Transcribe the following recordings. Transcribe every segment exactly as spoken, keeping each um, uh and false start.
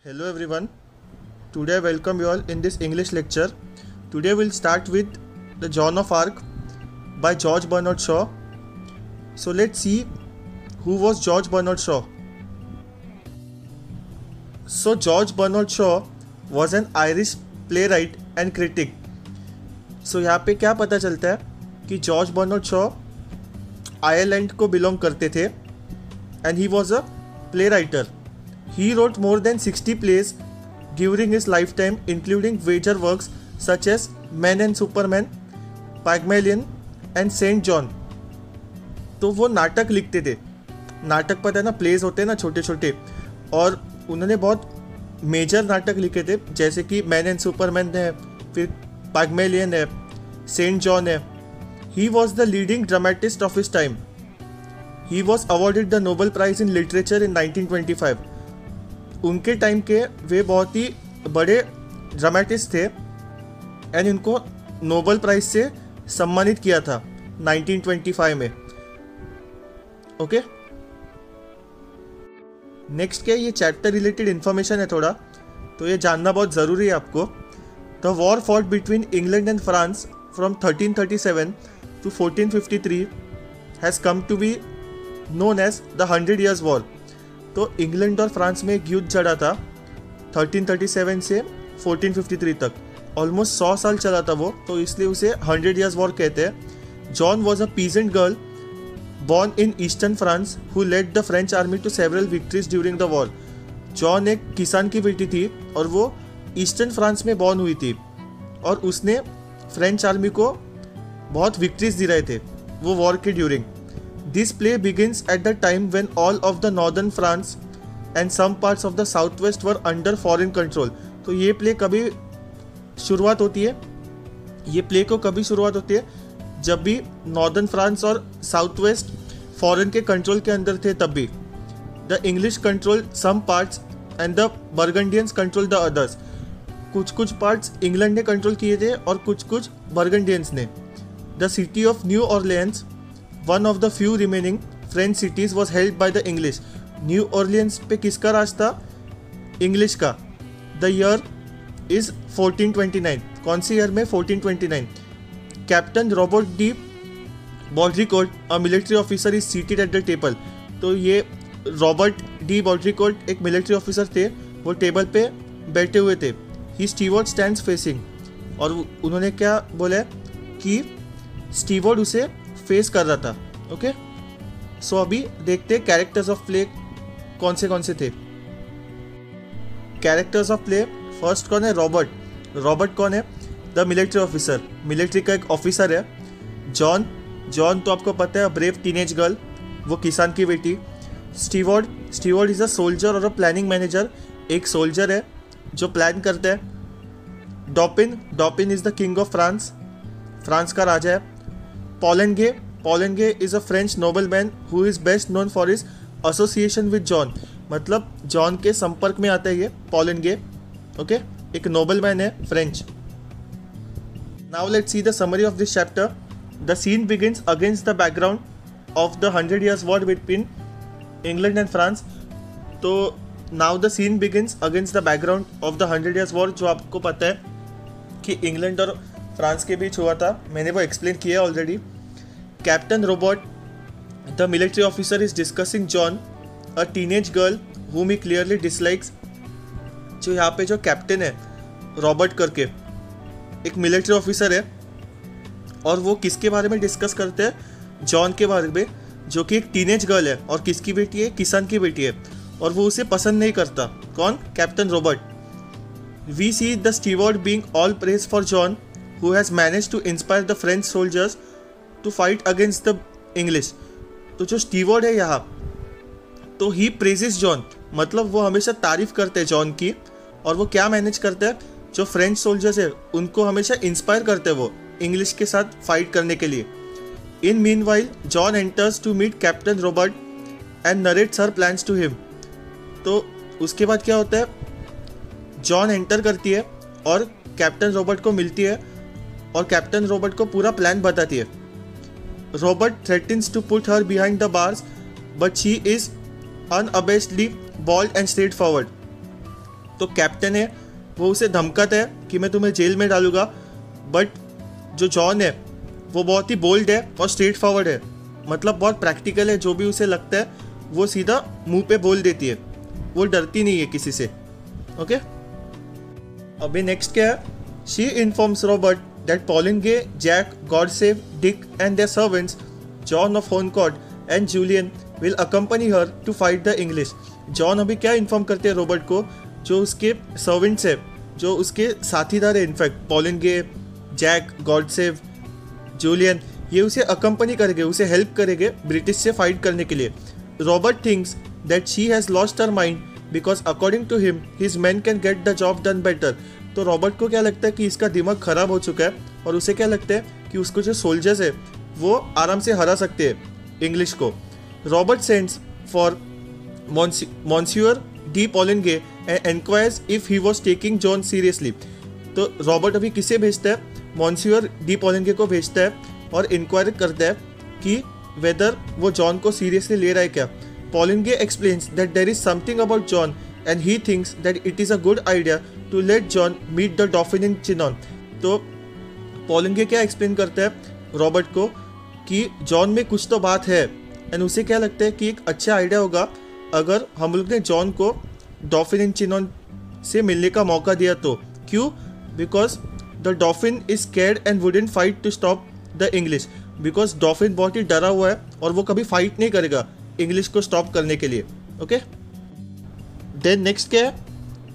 Hello everyone. Today I welcome you all in this English lecture. Today we'll start with The Joan of Arc by George Bernard Shaw. So let's see who was George Bernard Shaw. So George Bernard Shaw was an Irish playwright and critic. So यहाँ पे क्या पता चलता है कि George Bernard Shaw Ireland को belong करते थे and he was a playwright. He wrote more than sixty plays during his lifetime, including major works such as Men and Superman, Pygmalion and Saint John. तो वो नाटक लिखते थे. नाटक पता है ना, प्लेस होते हैं ना छोटे छोटे, और उन्होंने बहुत मेजर नाटक लिखे थे जैसे कि मैन एंड सुपरमैन है, फिर पाइग्मेलियन है, सेंट जॉन है. He was the leading dramatist of his time. He was awarded the Nobel prize in literature in nineteen twenty five. उनके टाइम के वे बहुत ही बड़े ड्रामेटिस्ट थे एंड इनको नोबेल प्राइज से सम्मानित किया था नाइनटीन ट्वेंटी फाइव में. ओके, नेक्स्ट क्या, ये चैप्टर रिलेटेड इन्फॉर्मेशन है थोड़ा, तो ये जानना बहुत ज़रूरी है आपको. The war fought between England and France from thirteen thirty seven to fourteen fifty three has come to be known as the hundred years war. तो इंग्लैंड और फ्रांस में एक युद्ध चढ़ा था थर्टीन थर्टी सेवन से फोर्टीन फिफ्टी थ्री तक. Almost सौ साल चला था वो, तो इसलिए उसे हंड्रेड ईयर्स वॉर कहते हैं. Joan was a peasant girl born in eastern France who led the French army to several victories during the war. Joan एक किसान की बेटी थी और वो ईस्टर्न फ्रांस में बॉर्न हुई थी और उसने फ्रेंच आर्मी को बहुत विक्ट्रीज दिलाए थे वो वॉर के during. This play begins at the time when all of the northern France and some parts of the south west were under foreign control. तो ये प्ले कभी शुरुआत होती है, ये प्ले को कभी शुरुआत होती है जब भी नॉर्दर्न फ्रांस और साउथ वेस्ट फॉरेन के कंट्रोल के अंदर थे. तब भी the English control some parts and the Burgundians control the others. कुछ कुछ पार्ट्स इंग्लैंड ने कंट्रोल किए थे और कुछ कुछ बर्गंडियंस ने. The city of New Orleans, one of the few remaining French cities, was held by the English. New Orleans पे किसका राज था? इंग्लिश का. The year is fourteen twenty nine. कौन सी ईयर में? Fourteen twenty nine. Captain Robert de Baudricourt, a military officer, is seated at the table. तो ये रॉबर्ट डी बॉड्रिकोट एक मिलिट्री ऑफिसर थे, वो टेबल पे बैठे हुए थे. ही स्टीवर्ड स्टैंड्स फेसिंग, और उन्होंने क्या बोला कि स्टीवर्ड उसे फेस कर रहा था. ओके, सो अभी देखते हैं कैरेक्टर्स ऑफ प्ले कौन से कौन से थे. कैरेक्टर्स ऑफ प्ले, फर्स्ट कौन है? रॉबर्ट. रॉबर्ट कौन है? द मिलिट्री ऑफिसर, मिलिट्री का एक ऑफिसर है. जॉन, जॉन तो आपको पता है, ब्रेव टीनेज गर्ल, वो किसान की बेटी. Steward, steward is a soldier और अ प्लानिंग मैनेजर, एक सोल्जर है जो प्लान करता है. Dauphin, Dauphin is the king of France, France का राजा है. Poulengey, Poulengey is a French noble man who is best known for his association with Joan. मतलब जॉन के संपर्क में आता है ये पॉलेंगे. ओके, एक नोबल मैन है French. Now let's see the summary of this chapter. The scene begins against the background of the hundred years war between England and France. तो now the scene begins against the background of the hundred years war, जो आपको पता है कि England और France के बीच हुआ था. मैंने वो एक्सप्लेन किया already. Captain Robert, the military officer, is discussing Joan, a teenage girl whom he clearly dislikes. जो यहाँ पे जो कैप्टन है रॉबर्ट करके, एक मिलिट्री ऑफिसर है, और वो किसके बारे में डिस्कस करते हैं? जॉन के बारे में, जो कि एक टीनेज गर्ल है और किसकी बेटी है? किसान की बेटी है, और वो उसे पसंद नहीं करता. कौन? Captain Robert. We see the steward being all praise for Joan who has manage to inspire the French soldiers to fight against the English. तो जो स्टीवर्ड है यहाँ, तो ही प्रेजेस जॉन, मतलब वो हमेशा तारीफ करते हैं जॉन की, और वो क्या मैनेज करते हैं? जो फ्रेंच सोल्जर्स है उनको हमेशा इंस्पायर करते हैं वो इंग्लिश के साथ फाइट करने के लिए. In meanwhile Joan enters to meet Captain Robert and narrates her plans to him. तो उसके बाद क्या होता है? जॉन एंटर करती है और कैप्टन रॉबर्ट को मिलती है और कैप्टन रॉबर्ट को पूरा प्लान बताती है. Robert threatens to put her behind the bars but she is unabashedly bold and straightforward. तो कैप्टन है वो उसे धमकाता है कि मैं तुम्हें जेल में डालूंगा, बट जो जॉन है वो बहुत ही बोल्ड है और स्ट्रेट फॉरवर्ड है, मतलब बहुत प्रैक्टिकल है, जो भी उसे लगता है वो सीधा मुंह पे बोल देती है, वो डरती नहीं है किसी से। ओके, अभी नेक्स्ट क्या है, she informs Robert that Poulengey, Jack, Godsave, Dick and their servants John of Honecourt and Julian will accompany her to fight the English. Joan अभी क्या इन्फॉर्म करते हैं रॉबर्ट को, जो उसके सर्वेंट्स है, जो उसके साथीदार है, in fact Poulengey, Jack, Godsave, Julian, ये उसे अकम्पनी करेंगे, उसे हेल्प करेंगे ब्रिटिश से फाइट करने के लिए। Robert thinks that she has lost her mind because according to him his man can get the job done better. तो रॉबर्ट को क्या लगता है कि इसका दिमाग खराब हो चुका है और उसे क्या लगता है कि उसको जो सोल्जर्स है वो आराम से हरा सकते हैं इंग्लिश को। Robert sends for Monsieur de Poulengey and enquires if he was taking Joan seriously. तो रॉबर्ट अभी किसे भेजता है, मॉन्सियर डी पॉलिनगे को भेजता है और इंक्वायर करता है कि वेदर वो जॉन को सीरियसली ले रहा है क्या। Poulengey explains that there is something about Joan and he thinks that it is a good idea to let Joan meet the Dauphin in Chinon. तो पॉलिनगे क्या एक्सप्लेन करता है रॉबर्ट को कि जॉन में कुछ तो बात है, एंड उसे क्या लगता है कि एक अच्छा आइडिया होगा अगर हम लोग ने जॉन को डॉफिन इन चिनॉन से मिलने का मौका दिया तो। क्यों? Because the Dauphin is scared and wouldn't fight to stop the English. Because Dauphin बहुत ही डरा हुआ है और वो कभी फाइट नहीं करेगा इंग्लिश को स्टॉप करने के लिए। ओके, देन नेक्स्ट क्या है,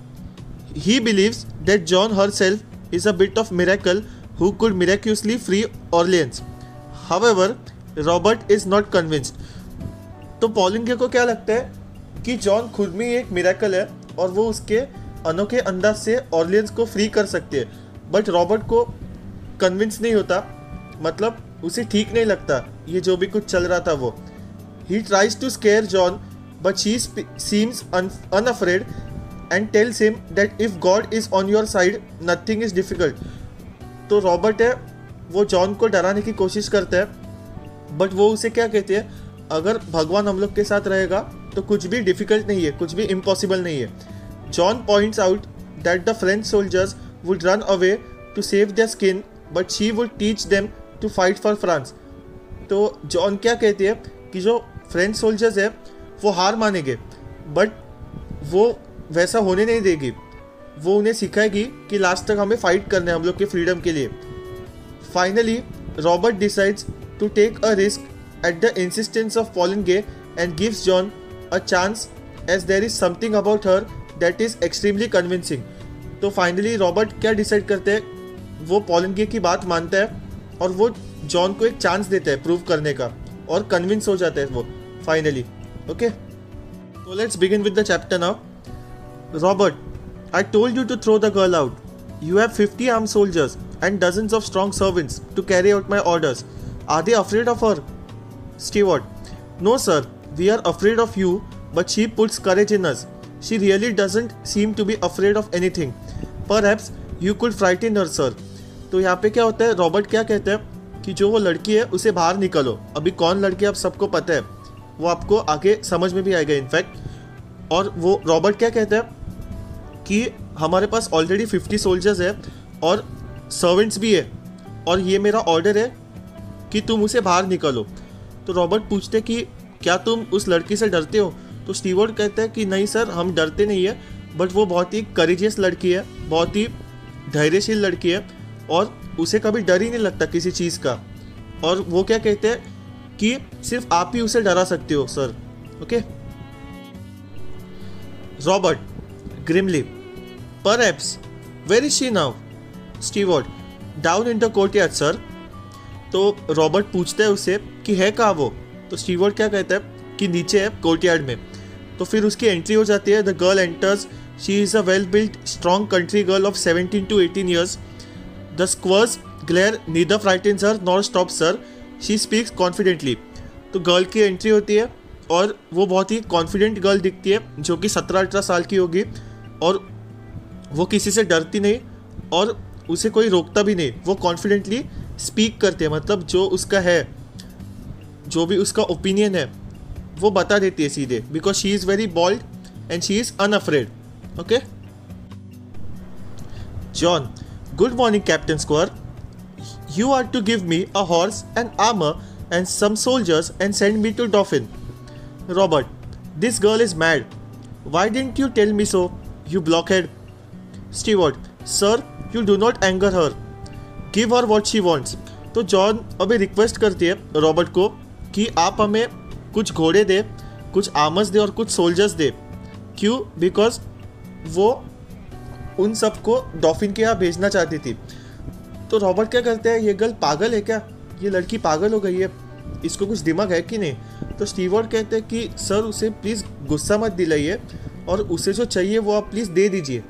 he believes that Joan herself is a bit of miracle who could miraculously free Orleans. However Robert is not convinced. तो पॉलिनगे को क्या लगता है कि जॉन खुद में ही एक मिरेकल है और वो उसके अनोखे अंदाज से ऑर्लियंस को फ्री कर सकते हैं, बट रॉबर्ट को कन्विंस नहीं होता, मतलब उसे ठीक नहीं लगता ये जो भी कुछ चल रहा था वो। He tries to scare Joan but she seems unafraid and tells him that if God is on your side nothing is difficult. तो रॉबर्ट है वो जॉन को डराने की कोशिश करता है, बट वो उसे क्या कहते हैं, अगर भगवान हम लोग के साथ रहेगा तो कुछ भी डिफिकल्ट नहीं है, कुछ भी इम्पॉसिबल नहीं है। Joan points out that the French soldiers would run away to save their skin but she would teach them to fight for France. तो जॉन क्या कहते हैं कि जो फ्रेंच सोल्जर्स है वो हार मानेंगे, बट वो वैसा होने नहीं देगी, वो उन्हें सिखाएगी कि लास्ट तक हमें फाइट करना है हम लोग के फ्रीडम के लिए। Finally Robert decides to take a risk at the insistence of Pawlin and gives John a chance as there is something about her that is extremely convincing. तो फाइनली रॉबर्ट क्या decide करते हैं, वो पॉलिनगे की बात मानता है और वो जॉन को एक चांस देता है प्रूव करने का और कन्विंस हो जाता है वो फाइनली। ओके, तो let's begin with the chapter now. Robert, I told you to throw the girl out. You have fifty armed soldiers and dozens of strong servants to carry out my orders. Are they afraid of her? Steward, no sir, we are afraid of you, but she puts courage in us. She really doesn't seem to be afraid of anything. Perhaps you could frighten her, sir. तो यहाँ पे क्या होता है, Robert क्या कहते हैं कि जो वो लड़की है उसे बाहर निकलो। अभी कौन लड़की है आप सबको पता है, वो आपको आगे समझ में भी आएगा इनफैक्ट। और वो रॉबर्ट क्या कहता है कि हमारे पास ऑलरेडी फिफ्टी सोल्जर्स है और सर्वेंट्स भी है और ये मेरा ऑर्डर है कि तुम उसे बाहर निकलो। तो रॉबर्ट पूछते कि क्या तुम उस लड़की से डरते हो? तो स्टीवर्ट कहता है कि नहीं सर, हम डरते नहीं है, बट वो बहुत ही करेजियस लड़की है, बहुत ही धैर्यशील लड़की है और उसे कभी डर ही नहीं लगता किसी चीज़ का। और वो क्या कहते हैं कि सिर्फ आप ही उसे डरा सकते हो sir. Okay, Robert grimly, Perhaps. Where is she now? Steward, down in the courtyard, sir. तो रॉबर्ट पूछता है उससे कि है कहाँ वो? तो स्टीवर्ट क्या कहता है कि नीचे है कोर्टयार्ड में। तो फिर उसकी एंट्री हो जाती है। The girl enters, she is a well built strong country girl of seventeen to eighteen years. The squires glare neither frightens her nor stops sir, she speaks confidently. तो गर्ल की entry होती है और वो बहुत ही कॉन्फिडेंट गर्ल दिखती है जो कि सत्रह अठारह साल की होगी और वो किसी से डरती नहीं और उसे कोई रोकता भी नहीं। वो कॉन्फिडेंटली स्पीक करते हैं, मतलब जो उसका है, जो भी उसका ओपिनियन है वो बता देती है सीधे, because she is very bold and she is unafraid. Okay, John, good morning, Captain Square. You are to give me a horse and armor and some soldiers and send me to Dauphin. Robert, this girl is mad. Why didn't you tell me so, you blockhead? Stewart, sir, you do not anger her. Give her what she wants. तो Joan अभी request करती है Robert को कि आप हमें कुछ घोड़े दे, कुछ आर्मर्स दे और कुछ सोल्जर्स दे. क्यों? बिकॉज वो उन सबको डॉफिन के यहाँ भेजना चाहती थी. तो रॉबर्ट क्या करते हैं, ये गर्ल पागल है क्या, ये लड़की पागल हो गई है, इसको कुछ दिमाग है कि नहीं. तो स्टीवर्ट कहते हैं कि सर उसे प्लीज़ गुस्सा मत दिलाइए और उसे जो चाहिए वो आप प्लीज़ दे दीजिए.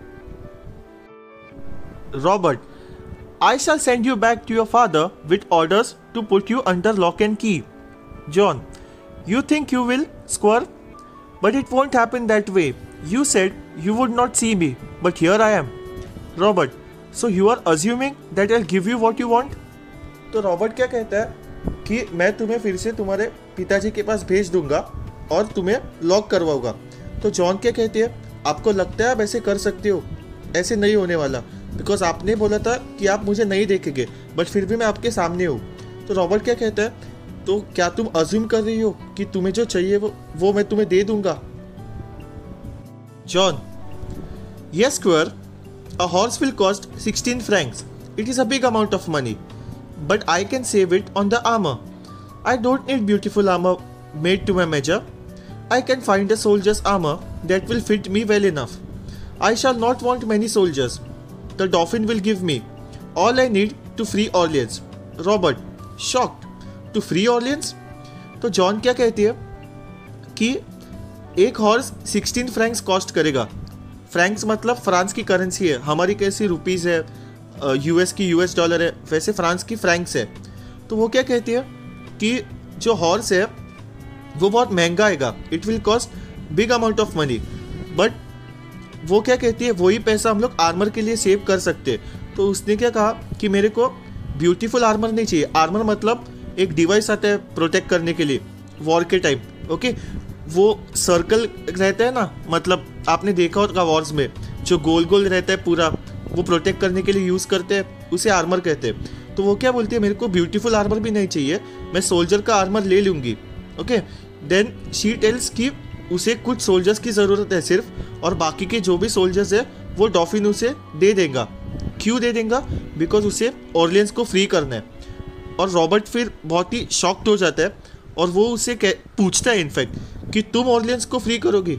Robert, I shall send you back to your father with orders to put you under lock and key. John, you think you will, Squire? But it won't happen that way. You said you would not see me, but here I am. Robert, so you are assuming that I'll give you what you want? तो Robert क्या कहता है कि मैं तुम्हें फिर से तुम्हारे पिताजी के पास भेज दूंगा और तुम्हें लॉक करवाऊंगा. तो जॉन क्या कहती है, आपको लगता है आप ऐसे कर सकते हो? ऐसे नहीं होने वाला, बिकॉज आपने बोला था कि आप मुझे नहीं देखेंगे, बट फिर भी मैं आपके सामने हूँ. तो रॉबर्ट क्या कहता है, तो क्या तुम अज्यूम कर रही हो कि तुम्हें जो चाहिए वो वो मैं तुम्हें दे दूंगा? Joan, yes squire, a horse will cost sixteen francs. It is a big amount of money, but I can save it on the armour. I don't need beautiful armour made to my measure. I can find a soldier's armour that will fit me well enough. I shall not want many soldiers. The Dauphin will give me all I need to free Orleans. Robert, shocked. To free Orleans? तो Joan क्या कहती है कि एक horse sixteen francs cost करेगा. Francs मतलब France की currency है, हमारी कैसी रुपीज़ है, यूएस की यूएस डॉलर है, वैसे फ्रांस की फ्रैंक्स है. तो वो क्या कहती है कि जो हॉर्स है वो बहुत महंगा आएगा. It will cost big amount of money, but वो क्या कहती है वही पैसा हम लोग आर्मर के लिए सेव कर सकते. तो उसने क्या कहा कि मेरे को ब्यूटीफुल आर्मर नहीं चाहिए. आर्मर मतलब एक डिवाइस आता है प्रोटेक्ट करने के लिए वॉर के टाइम. ओके, वो सर्कल रहता है ना, मतलब आपने देखा होगा वॉर्स में जो गोल गोल रहता है पूरा, वो प्रोटेक्ट करने के लिए यूज़ करते हैं, उसे आर्मर कहते हैं. तो वो क्या बोलती है, मेरे को ब्यूटीफुल आर्मर भी नहीं चाहिए, मैं सोल्जर का आर्मर ले लूँगी. ओके, देन शी टेल्स कि उसे कुछ सोल्जर्स की ज़रूरत है सिर्फ, और बाकी के जो भी सोल्जर्स है वो डॉफिन उसे दे देगा. क्यों दे देगा? बिकॉज उसे ऑर्लियंस को फ्री करना है. और रॉबर्ट फिर बहुत ही शॉक्ड हो जाता है और वो उसे पूछता है इनफैक्ट कि तुम ऑर्लियंस को फ्री करोगी?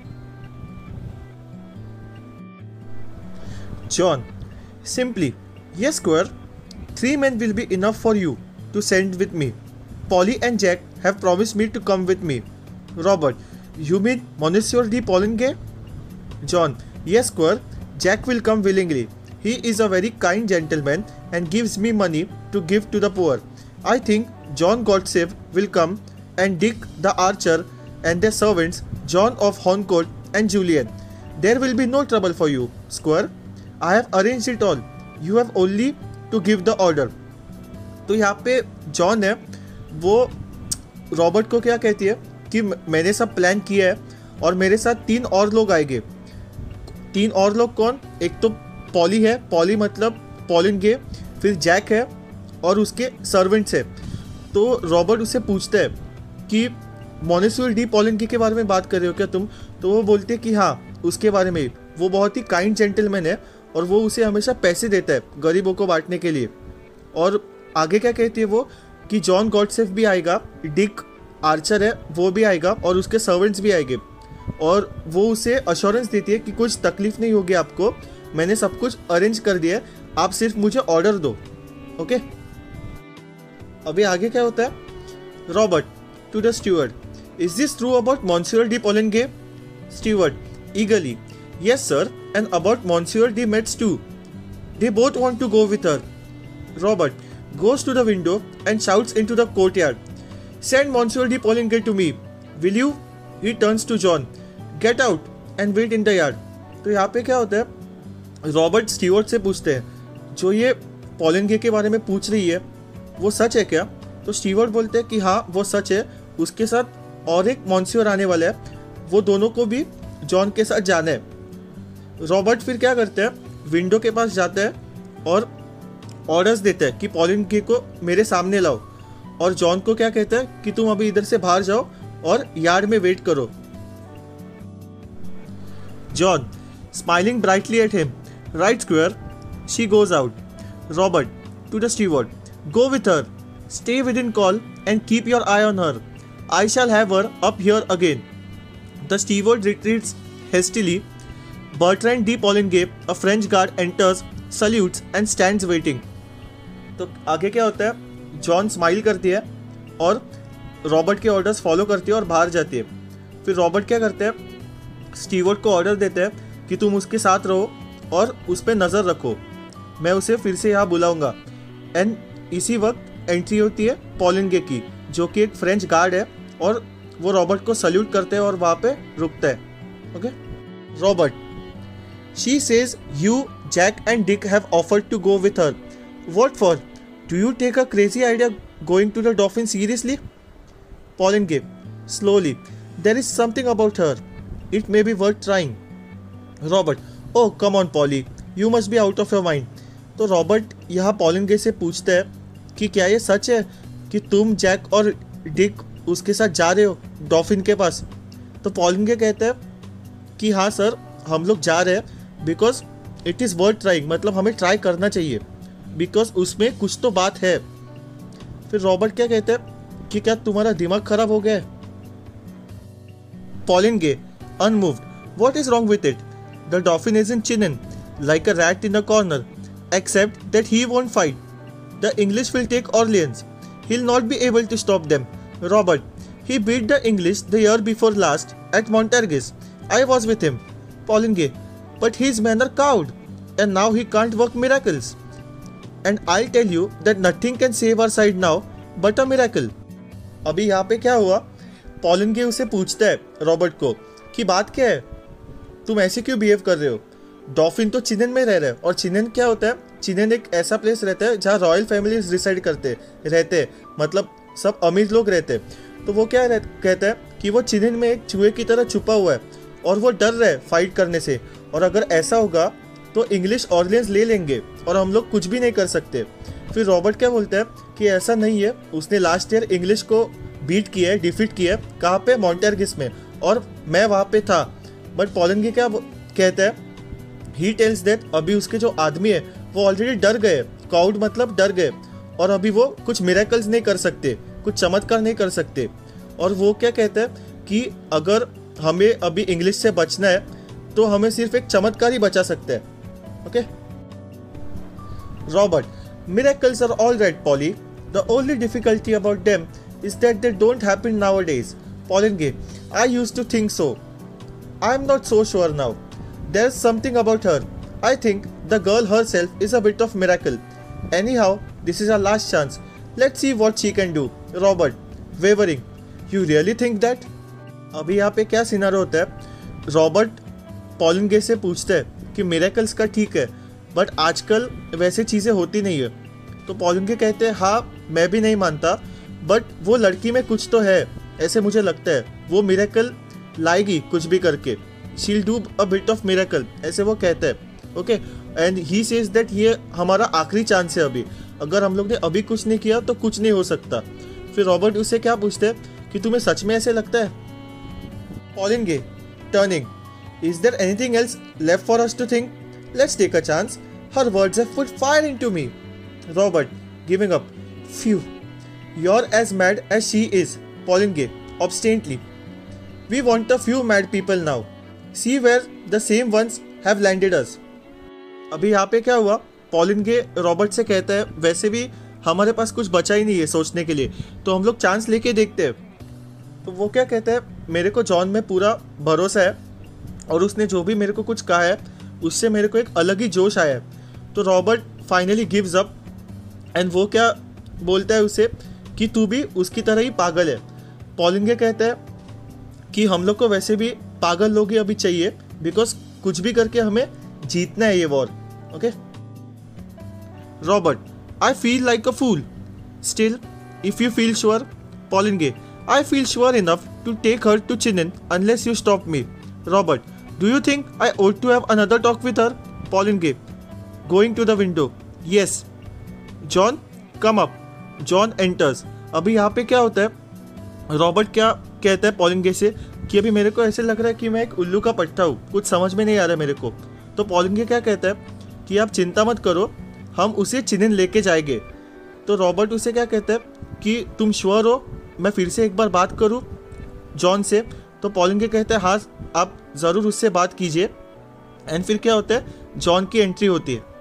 Joan, simply, yes squire, three men will be enough for you to send with me. Polly and Jack have promised me to come with me. Robert, you mean Monsieur de Poligny? John, yes squire, Jack will come willingly. He is a very kind gentleman and gives me money to give to the poor. I think John Godsev will come and Dick the archer and their servants, John of Horncourt and Julian. There will be no trouble for you, squire. I have arranged it all. You have only to give the order. तो यहाँ पे John है, वो Robert को क्या कहती है कि मैंने सब प्लान किया है और मेरे साथ तीन और लोग आएंगे. तीन और लोग कौन? एक तो पॉली है, पॉली मतलब पॉलिनगे, फिर जैक है और उसके सर्वेंट्स है. तो रॉबर्ट उससे पूछता है कि मोनेस्यूर डी पॉलिनगे के बारे में बात कर रहे हो क्या तुम? तो वो बोलते हैं कि हाँ, उसके बारे में. वो बहुत ही काइंड जेंटलमैन है और वो उसे हमेशा पैसे देता है गरीबों को बांटने के लिए. और आगे क्या कहती है वो कि जॉन गॉडसेफ भी आएगा, डिक आर्चर है वो भी आएगा और उसके सर्वेंट्स भी आएंगे. और वो उसे अश्योरेंस देती है कि कुछ तकलीफ नहीं होगी आपको, मैंने सब कुछ अरेंज कर दिया है, आप सिर्फ मुझे ऑर्डर दो. ओके, अभी आगे क्या होता है? Robert to the steward, is this true about Monsieur de Poulengey? Steward eagerly, yes sir, and about Monsieur de Metz too. They both want to go with her. Robert goes to the window and shouts into the courtyard, send Monsieur de Poligny to me, will you? He turns to John, get out and wait in the yard. तो यहाँ पे क्या होता है, Robert Stewart से पूछते हैं जो ये पॉलिनगे के बारे में पूछ रही है वो सच है क्या? तो स्टीवर्ट बोलते हैं कि हाँ वो सच है, उसके साथ और एक मॉन्सियर आने वाला है, वो दोनों को भी जॉन के साथ जाना है. रॉबर्ट फिर क्या करते हैं, विंडो के पास जाता है और ऑर्डर्स देता है कि पॉलिन गे को मेरे सामने लाओ, और जॉन को क्या कहता है कि तुम अभी इधर से बाहर जाओ और यार्ड में वेट करो। Joan smiling brightly at him, right squire, she goes out. Robert to the steward, go with her, stay within call and keep your eye on her, I shall have her up here again. The steward retreats hastily, Bertrand de Poulengey, a French guard, enters, salutes and stands waiting. तो आगे क्या होता है, John smile करती है और Robert के orders follow करती है और बाहर जाती है। फिर रॉबर्ट क्या करते हैं, स्टीवर्ड को ऑर्डर देते हैं कि तुम उसके साथ रहो और उस पर नज़र रखो, मैं उसे फिर से यहाँ बुलाऊंगा। एंड इसी वक्त एंट्री होती है पॉलिनगे की, जो कि एक फ्रेंच गार्ड है, और वो रॉबर्ट को सल्यूट करते हैं और वहाँ पे रुकता है। Okay, Robert, she says you, Jack and Dick have offered to go with her, what for, do you take a crazy idea going to the dolphin seriously? Poulengey slowly, there is something about her, it may be worth trying. Robert, oh come on Polly, you must be out of your mind. तो Robert यहाँ Poulengey से पूछता है कि क्या ये सच है कि तुम, जैक और डिक उसके साथ जा रहे हो डॉल्फिन के पास? तो पॉलिनगे कहते हैं कि हाँ सर, हम लोग जा रहे हैं because it is worth trying, मतलब हमें ट्राई करना चाहिए बिकॉज उसमें कुछ तो बात है। फिर रॉबर्ट क्या कहते हैं कि क्या तुम्हारा दिमाग खराब हो गया है? पॉलिनगे unmoved, what is wrong with it? The dolphin isn't chinning like a rat in a corner, except that he won't fight. The English will take Orleans. He'll not be able to stop them. Robert, he beat the English the year before last at Montargis. I was with him. Pawlingay, but his men are cowed, and now he can't work miracles. And I'll tell you that nothing can save our side now but a miracle. अभी यहाँ पे क्या हुआ, पॉलिनगे उसे पूछता है Robert को कि बात क्या है, तुम ऐसे क्यों बिहेव कर रहे हो? डॉल्फिन तो चिनेन में रह रहा है, और चिनेन क्या होता है, चिनेन एक ऐसा प्लेस रहता है जहाँ रॉयल फैमिलीज रिसाइड करते रहते हैं, मतलब सब अमीर लोग रहते हैं। तो वो क्या कहता है कि वो चिनेन में एक चूहे की तरह छुपा हुआ है और वो डर रहा है फाइट करने से, और अगर ऐसा होगा तो इंग्लिश ऑर्लियंस ले लेंगे और हम लोग कुछ भी नहीं कर सकते। फिर रॉबर्ट क्या बोलता है कि ऐसा नहीं है, उसने लास्ट ईयर इंग्लिश को बीट किया है, डिफीट किया है, कहाँ पे, मॉन्टेर्गिस में, और मैं वहाँ पे था। बट पॉलिनगे क्या कहता है, ही टेल्स दैट अभी उसके जो आदमी है वो ऑलरेडी डर गए, काउड मतलब डर गए, और अभी वो कुछ मिरेकल्स नहीं कर सकते, कुछ चमत्कार नहीं कर सकते। और वो क्या कहता है कि अगर हमें अभी इंग्लिश से बचना है तो हमें सिर्फ एक चमत्कार ही बचा सकता है। Okay, Robert, miracles are all right, Polly. The only difficulty about them is that they don't happen nowadays. Pawlingay, I used to think so. I'm not so sure now. There's something about her. I think the girl herself is a bit of miracle. Anyhow, this is our last chance. Let's see what she can do. Robert, wavering, you really think that? अभी यहाँ पे क्या scenario होता है, Robert पॉलिनगे से पूछता है कि मिरेकल्स का ठीक है, बट आजकल वैसे चीज़ें होती नहीं है। तो पॉलिनगे कहते हैं हाँ मैं भी नहीं मानता, बट वो लड़की में कुछ तो है, ऐसे मुझे लगता है, वो मिरेकल लाएगी कुछ भी करके, she'll do a bit of miracle, ऐसे वो कहते हैं। Okay, and he says that ये हमारा आखिरी चांस है अभी, अगर हम लोग ने अभी कुछ नहीं किया तो कुछ नहीं हो सकता। फिर रॉबर्ट उससे क्या पूछते हैं कि तुम्हें सच में ऐसे लगता है? Poulengey turning, is there anything else left for us to think? Let's take a chance. Her words have put fire into me. Robert, giving up. Phew. You're as mad as she is. Pawlingay, obstinately. We want a few mad people now. See where the same ones have landed us. अभी यहाँ पे क्या हुआ, पॉलिनगे Robert से कहता है वैसे भी हमारे पास कुछ बचा ही नहीं है सोचने के लिए, तो हम लोग चांस लेके देखते हैं। तो वो क्या कहता है, मेरे को जॉन में पूरा भरोसा है और उसने जो भी मेरे को कुछ कहा है उससे मेरे को एक अलग ही जोश आया है। तो Robert finally gives up and वो क्या बोलता है उसे कि तू भी उसकी तरह ही पागल है। पॉलिनगे कहता है कि हम लोग को वैसे भी पागल लोग ही अभी चाहिए, बिकॉज कुछ भी करके हमें जीतना है ये war. Okay, Robert, I feel like a fool, still if you feel sure. Poulengey, I feel sure enough to take her to Chinon unless you stop me. Robert, do you think I ought to have another talk with her? Pawlingay, going to the window. Yes Joan come up. Joan enters. अभी यहाँ पे क्या होता है, Robert क्या कहता है पॉलिंगे से कि अभी मेरे को ऐसे लग रहा है कि मैं एक उल्लू का पट्टा हूँ, कुछ समझ में नहीं आ रहा है मेरे को। तो पॉलिंगे क्या कहता है कि आप चिंता मत करो, हम उसे चिनिन लेके जाएंगे। तो रॉबर्ट उसे क्या कहता है कि तुम श्योर हो, मैं फिर से एक बार बात करूँ जॉन से। तो पॉलिंगे कहता है हाँ आप ज़रूर उससे बात कीजिए। एंड फिर क्या होता है, जॉन की एंट्री होती है।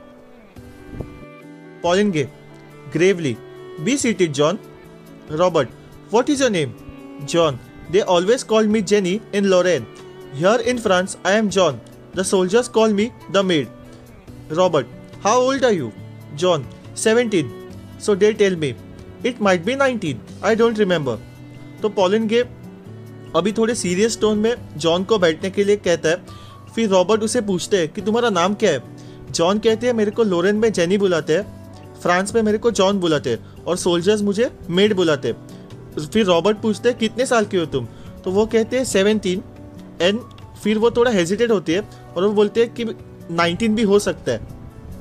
Poulengey gravely, be seated Joan. Robert, what is your name? Joan, they always call me Jenny in Lorraine. Here in France, I am John. The soldiers call me the maid. Robert, how old are you? John, seventeen. So they tell me. It might be nineteen. I don't remember. तो पॉलिंगे अभी थोड़े serious tone में John को बैठने के लिए कहता है। फिर रॉबर्ट उसे पूछते हैं कि तुम्हारा नाम क्या है? जॉन कहते हैं मेरे को लोरेन में जेनी बुलाते हैं, फ्रांस में मेरे को जॉन बुलाते हैं और सोल्जर्स मुझे मेड बुलाते हैं। फिर रॉबर्ट पूछते हैं कितने साल के हो तुम? तो वो कहते हैं सेवनटीन। एंड फिर वो थोड़ा हेजिटेट होती है और वो बोलते हैं कि नाइनटीन भी हो सकता है।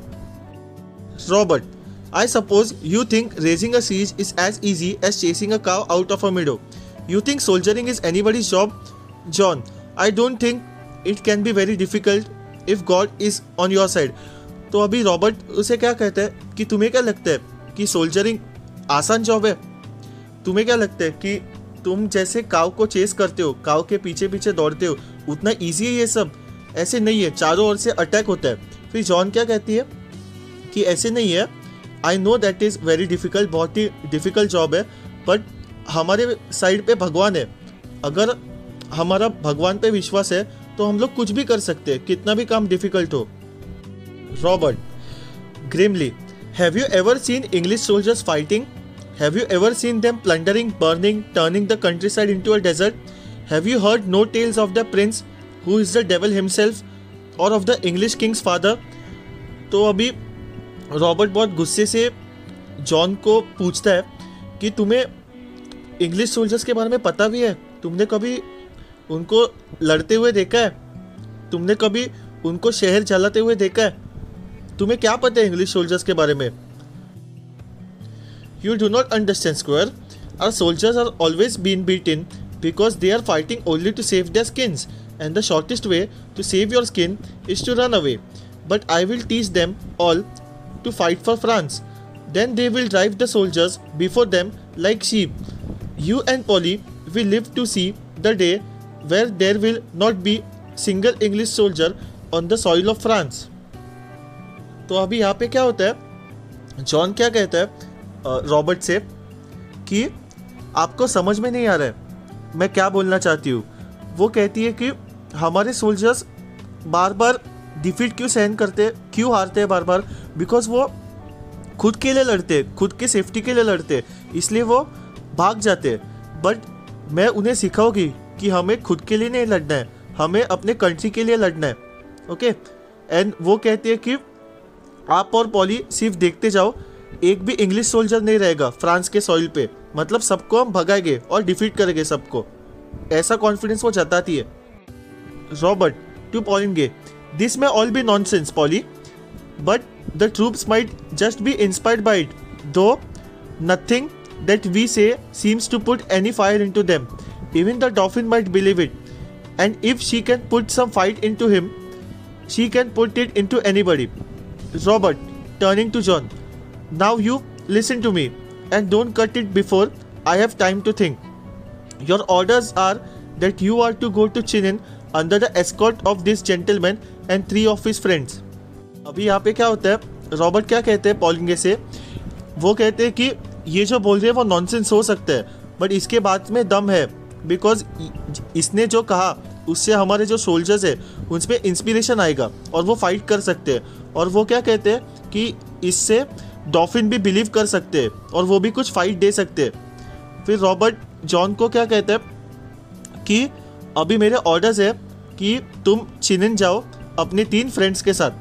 Robert, I suppose you think raising a siege is as easy as chasing a cow out of a meadow. You think soldiering is anybody's job? Joan, I don't think it can be very difficult if God is on your side. तो अभी Robert उसे क्या कहता है कि तुम्हें क्या लगता है कि सोल्जरिंग आसान जॉब है? तुम्हें क्या लगता है कि तुम जैसे काव को चेस करते हो, काव के पीछे पीछे दौड़ते हो, उतना इजी है ये सब? ऐसे नहीं है, चारों ओर से अटैक होता है। फिर जॉन क्या कहती है कि ऐसे नहीं है, I know that is very difficult, बहुत ही डिफ़िकल्ट जॉब है, बट हमारे साइड पे भगवान है। अगर हमारा भगवान पे विश्वास है तो हम लोग कुछ भी कर सकते हैं, कितना भी काम डिफ़िकल्ट हो। Robert grimly, have you ever seen English soldiers fighting? Have you ever seen them plundering, burning, turning the countryside into a desert? Have you heard no tales of the prince who is the devil himself or of the English king's father? तो अभी Robert बहुत गुस्से से John को पूछता है कि तुम्हें इंग्लिश सोल्जर्स के बारे में पता भी है? तुमने कभी उनको लड़ते हुए देखा है? तुमने कभी उनको शहर जलाते हुए देखा है? तुम्हें क्या पता है इंग्लिश सोल्जर्स के बारे में? You do not understand, Square. Our soldiers are always being beaten because they are fighting only to save their skins, and the shortest way to save your skin is to run away. But I will teach them all to fight for France. Then they will drive the soldiers before them like sheep. You and Polly will live to see the day where there will not be single English soldier on the soil of France. तो अभी यहाँ पे क्या होता है, John क्या कहता है रॉबर्ट से कि आपको समझ में नहीं आ रहा है मैं क्या बोलना चाहती हूँ। वो कहती है कि हमारे सोल्जर्स बार बार डिफीट क्यों सहन करते, क्यों हारते हैं बार बार? बिकॉज वो खुद के लिए लड़ते, खुद के सेफ्टी के लिए लड़ते, इसलिए वो भाग जाते। बट मैं उन्हें सिखाऊंगी कि हमें खुद के लिए नहीं लड़ना है, हमें अपने कंट्री के लिए लड़ना है। ओके। एंड वो कहती है कि आप और पॉली सिर्फ देखते जाओ, एक भी इंग्लिश सोल्जर नहीं रहेगा फ्रांस के सॉइल पे, मतलब सबको हम भगाएंगे और डिफीट करेंगे सबको, ऐसा कॉन्फिडेंस वो जताती है। Robert to Poulengey, this may all be nonsense Polly, but the troops might just be inspired by it, though nothing that we say seems to put any fire into them, even the dauphin might believe it, and if she can put some fight into him, she can put it into anybody. Robert turning to Joan, now you listen to me and don't cut it before I have time to think. Your orders are that you are to go to Chinin under the escort of this gentleman and three of his friends. अभी यहाँ पे क्या होता है, Robert क्या कहते हैं पॉलिंगे से, वो कहते हैं कि ये जो बोल रहे हैं वो नॉनसेंस हो सकता है, बट इसके बाद में दम है, बिकॉज इसने जो कहा उससे हमारे जो सोल्जर्स है उन पर इंस्पिरेशन आएगा और वो फाइट कर सकते हैं। और वो क्या कहते हैं कि इससे डॉल्फिन भी बिलीव कर सकते हैं और वो भी कुछ फाइट दे सकते हैं। फिर रॉबर्ट जॉन को क्या कहता है कि अभी मेरे ऑर्डर्स है कि तुम चिनिन जाओ अपने तीन फ्रेंड्स के साथ।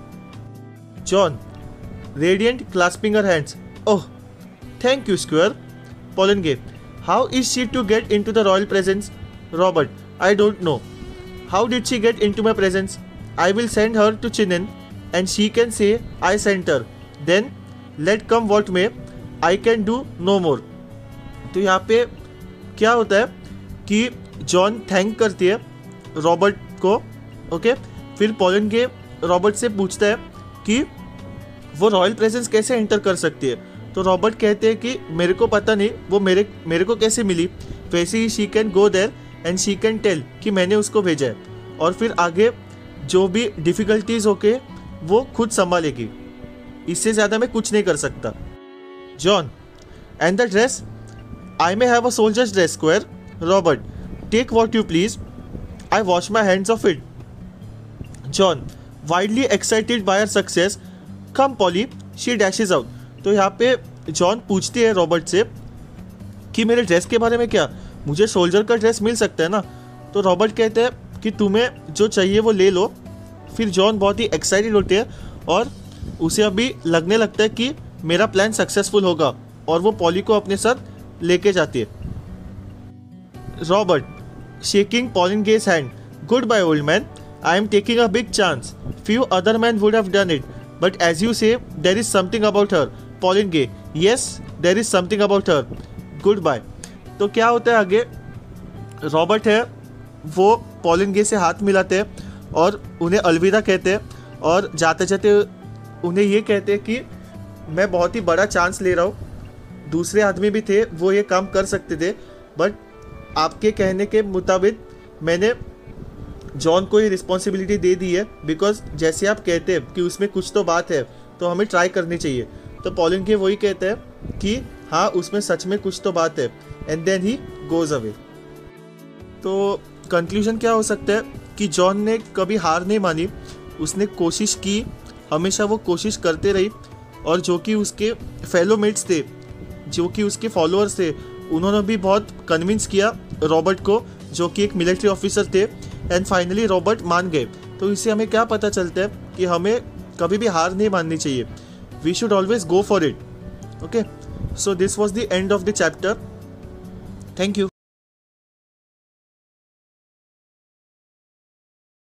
Joan radiant clasping her hands, oh thank you squire. Poulengey, how is she to get into the royal presence? Robert, I don't know. How did she get into my presence? I will send her to Chinon and she can say I sent her, then let come what may, I can do no more. तो यहाँ पे क्या होता है कि John thank करती है Robert को, ओके। फिर पॉलिन गे रॉबर्ट से पूछता है कि वो रॉयल प्रेजेंस कैसे एंटर कर सकती है। तो रॉबर्ट कहते हैं कि मेरे को पता नहीं वो मेरे मेरे को कैसे मिली, वैसे ही she can go there and she can tell कि मैंने उसको भेजा है, और फिर आगे जो भी डिफ़िकल्टीज होके वो खुद संभालेगी, इससे ज़्यादा मैं कुछ नहीं कर सकता। Joan and the dress, I may have a soldier's dress squire. Robert take what you please, I wash my hands of it. Joan wildly excited by her success, come Polly, she dashes out. तो यहाँ पे John पूछती है Robert से कि मेरे dress के बारे में क्या, मुझे सोल्जर का ड्रेस मिल सकता है ना। तो रॉबर्ट कहते हैं कि तुम्हें जो चाहिए वो ले लो। फिर जॉन बहुत ही एक्साइटेड होते हैं और उसे अभी लगने लगता है कि मेरा प्लान सक्सेसफुल होगा, और वो पॉली को अपने साथ लेके जाती है। Robert shaking Poulengey's hand, good bye old man, I am taking a big chance, few other men would have done it, but as you say there is something about her. Poulengey yes there is something about her, good bye. तो क्या होता है आगे, Robert है वो pollen गे से हाथ मिलाते हैं और उन्हें अलविदा कहते हैं, और जाते जाते उन्हें ये कहते हैं कि मैं बहुत ही बड़ा चांस ले रहा हूँ, दूसरे आदमी भी थे वो ये काम कर सकते थे, बट आपके कहने के मुताबिक मैंने जॉन को ये रिस्पॉन्सिबिलिटी दे दी है, बिकॉज जैसे आप कहते हैं कि उसमें कुछ तो बात है तो हमें ट्राई करनी चाहिए। तो पॉलिन के वही कहते हैं कि हाँ उसमें सच में कुछ तो बात है, and then he goes away. तो कंक्लूजन क्या हो सकता है कि जॉन ने कभी हार नहीं मानी, उसने कोशिश की, हमेशा वो कोशिश करते रही, और जो कि उसके फेलो मेट्स थे, जो कि उसके फॉलोअर्स थे, उन्होंने भी बहुत कन्विंस किया रॉबर्ट को, जो कि एक मिलिट्री ऑफिसर थे, एंड फाइनली रॉबर्ट मान गए। तो इससे हमें क्या पता चलता है कि हमें कभी भी हार नहीं माननी चाहिए, we should always go for it, okay. So this was the end of the chapter, thank you.